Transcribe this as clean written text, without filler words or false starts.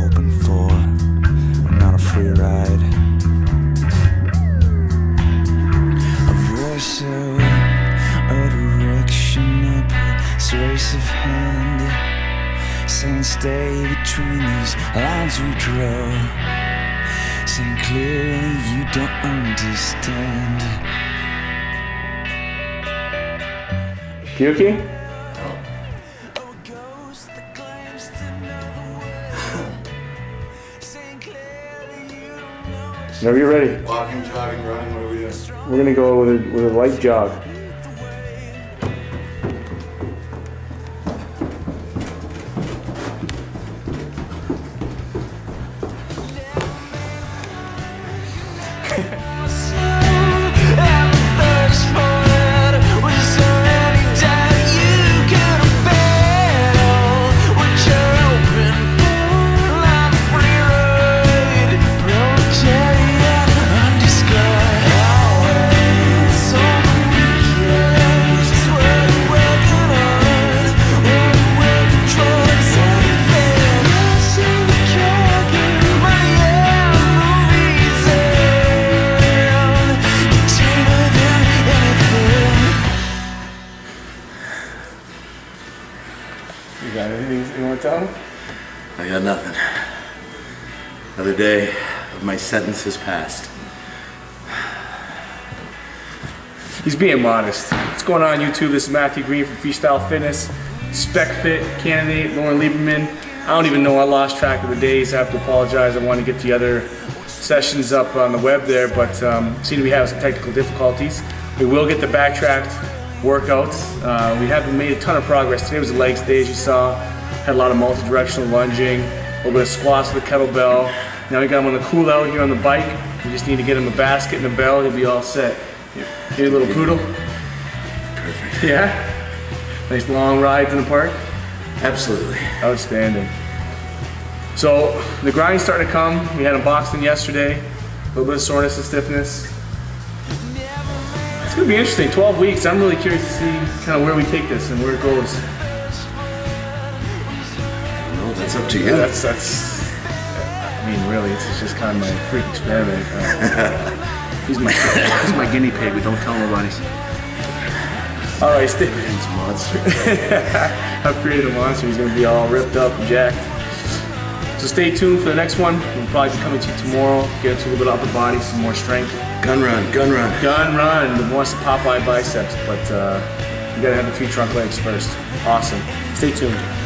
hoping for, and not a free ride. A voice out, a direction, a persuasive hand, saying stay between these lines we draw, saying clearly you don't understand. Pukey? Whenever you're ready. Walking, jogging, running, what are we doing? We're gonna go with a light jog. You got anything you want to tell him? I got nothing. Another day of my sentence has passed. He's being modest. What's going on YouTube? This is Matthew Green from FreeStyle Fitness. SpecFit Candidate Loren Lieberman. I don't even know, I lost track of the days. I have to apologize. I want to get the other sessions up on the web there, but seem to be having some technical difficulties. We will get the backtracked workouts. We haven't made a ton of progress. Today was the legs day, as you saw. Had a lot of multi-directional lunging, a little bit of squats with the kettlebell. Now we got him on the cool out here on the bike. We just need to get him a basket and a bell. He'll be all set. Here, little poodle. Perfect. Yeah? Nice long rides in the park? Absolutely. Outstanding. So the grind's starting to come. We had him boxing yesterday. A little bit of soreness and stiffness. It's gonna be interesting, 12 weeks. I'm really curious to see kind of where we take this and where it goes. Well, that's up to you. Yeah, that's I mean, really, it's just kind of my freak experiment. He's my guinea pig, but don't tell nobody. All right, stay. He's a monster. I've created a monster. He's gonna be all ripped up and jacked. So stay tuned for the next one. We'll probably be coming to you tomorrow. Get into a little bit of upper body, some more strength. Gun run, gun run. Gun run. He wants the Popeye biceps, but you gotta have the 3 trunk legs first. Awesome. Stay tuned.